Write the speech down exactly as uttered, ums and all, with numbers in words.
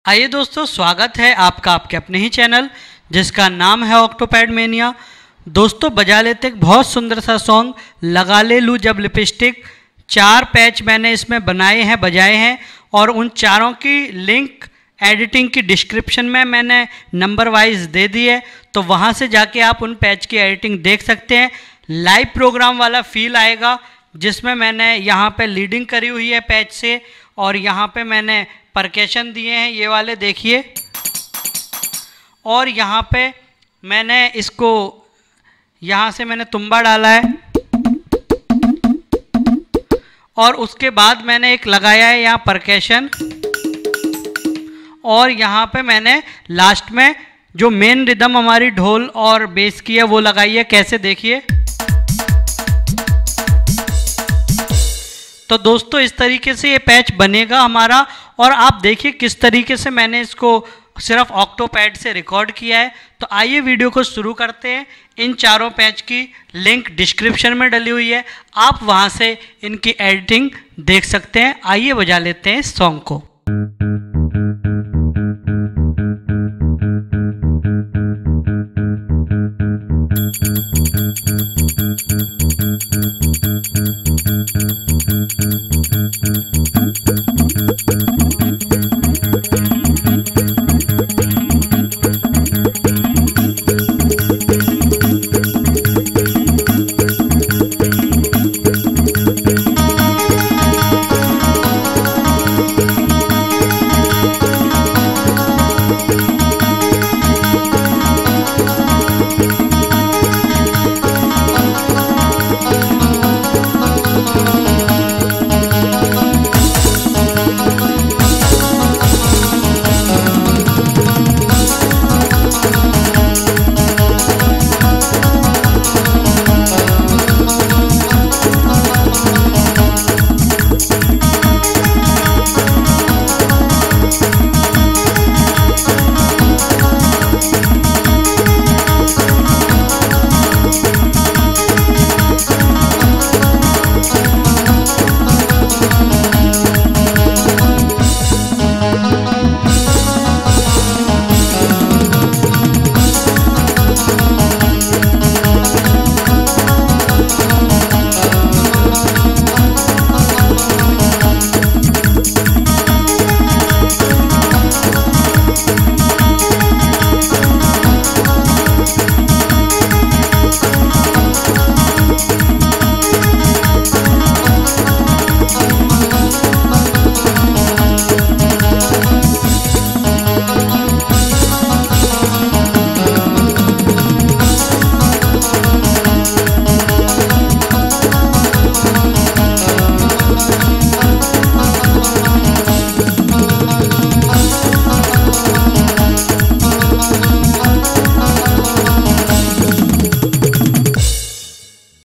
आइए दोस्तों, स्वागत है आपका आपके अपने ही चैनल जिसका नाम है ऑक्टोपैड मेनिया। दोस्तों बजा लेते एक बहुत सुंदर सा सॉन्ग लगा ले लूँ जब लिपस्टिक। चार पैच मैंने इसमें बनाए हैं, बजाए हैं, और उन चारों की लिंक एडिटिंग की डिस्क्रिप्शन में मैंने नंबर वाइज दे दी है, तो वहाँ से जाके आप उन पैच की एडिटिंग देख सकते हैं। लाइव प्रोग्राम वाला फील आएगा जिसमें मैंने यहाँ पे लीडिंग करी हुई है पैच से, और यहाँ पे मैंने परकेशन दिए हैं, ये वाले देखिए, और यहाँ पे मैंने इसको यहाँ से मैंने तुम्बा डाला है, और उसके बाद मैंने एक लगाया है यहाँ परकेशन, और यहाँ पे मैंने लास्ट में जो मेन रिदम हमारी ढोल और बेस की है वो लगाई है। कैसे देखिए। तो दोस्तों इस तरीके से ये पैच बनेगा हमारा, और आप देखिए किस तरीके से मैंने इसको सिर्फ ऑक्टोपैड से रिकॉर्ड किया है। तो आइए वीडियो को शुरू करते हैं। इन चारों पैच की लिंक डिस्क्रिप्शन में डली हुई है, आप वहां से इनकी एडिटिंग देख सकते हैं। आइए बजा लेते हैं इस सॉन्ग को।